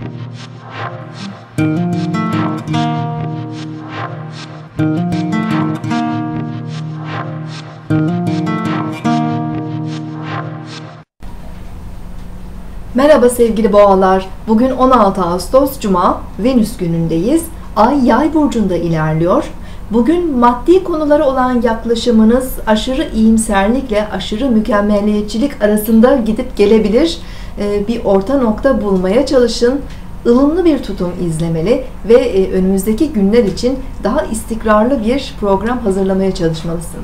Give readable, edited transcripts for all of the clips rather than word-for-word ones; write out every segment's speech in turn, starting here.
Merhaba sevgili boğalar. Bugün 16 Ağustos Cuma, Venüs günündeyiz. Ay Yay burcunda ilerliyor. Bugün maddi konulara olan yaklaşımınız aşırı iyimserlikle aşırı mükemmeliyetçilik arasında gidip gelebilir. Bir orta nokta bulmaya çalışın. Ilımlı bir tutum izlemeli ve önümüzdeki günler için daha istikrarlı bir program hazırlamaya çalışmalısınız.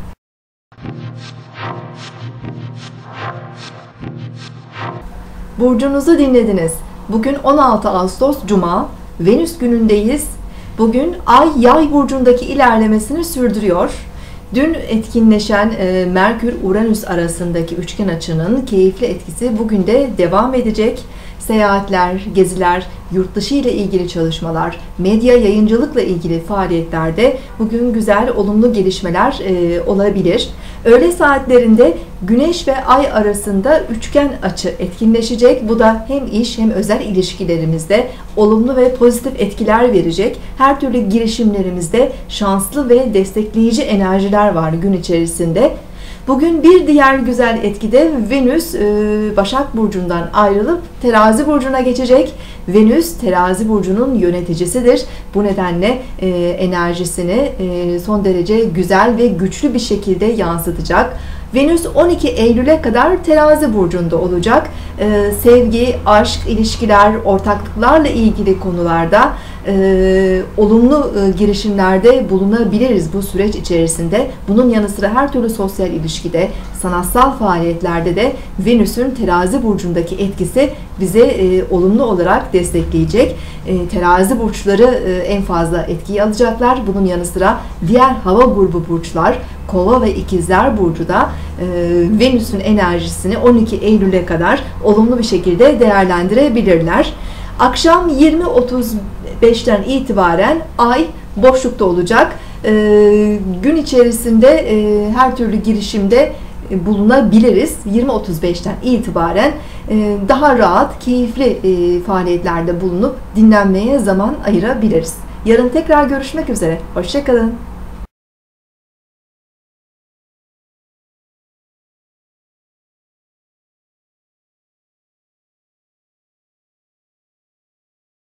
Burcunuzu dinlediniz. Bugün 16 Ağustos Cuma, Venüs günündeyiz. Bugün Ay Yay burcundaki ilerlemesini sürdürüyor. Dün etkinleşen Merkür-Uranüs arasındaki üçgen açının keyifli etkisi bugün de devam edecek. Seyahatler, geziler, yurt dışı ile ilgili çalışmalar, medya yayıncılıkla ilgili faaliyetlerde bugün güzel, olumlu gelişmeler olabilir. Öğle saatlerinde Güneş ve Ay arasında üçgen açı etkinleşecek. Bu da hem iş hem özel ilişkilerimizde olumlu ve pozitif etkiler verecek. Her türlü girişimlerimizde şanslı ve destekleyici enerjiler var gün içerisinde. Bugün bir diğer güzel etkide Venüs Başak Burcu'ndan ayrılıp Terazi Burcu'na geçecek. Venüs Terazi Burcu'nun yöneticisidir. Bu nedenle enerjisini son derece güzel ve güçlü bir şekilde yansıtacak. Venüs 12 Eylül'e kadar Terazi Burcu'nda olacak. Sevgi, aşk, ilişkiler, ortaklıklarla ilgili konularda olumlu girişimlerde bulunabiliriz bu süreç içerisinde. Bunun yanı sıra her türlü sosyal ilişkide, sanatsal faaliyetlerde de Venüs'ün Terazi Burcu'ndaki etkisi bize olumlu olarak destekleyecek. Terazi burçları en fazla etkiyi alacaklar. Bunun yanı sıra diğer hava grubu burçlar, Kova ve İkizler Burcu da Venüs'ün enerjisini 12 Eylül'e kadar olumlu bir şekilde değerlendirebilirler. Akşam 20.35'ten itibaren Ay boşlukta olacak. Gün içerisinde her türlü girişimde bulunabiliriz. 20.35'ten itibaren daha rahat, keyifli faaliyetlerde bulunup dinlenmeye zaman ayırabiliriz. Yarın tekrar görüşmek üzere. Hoşça kalın.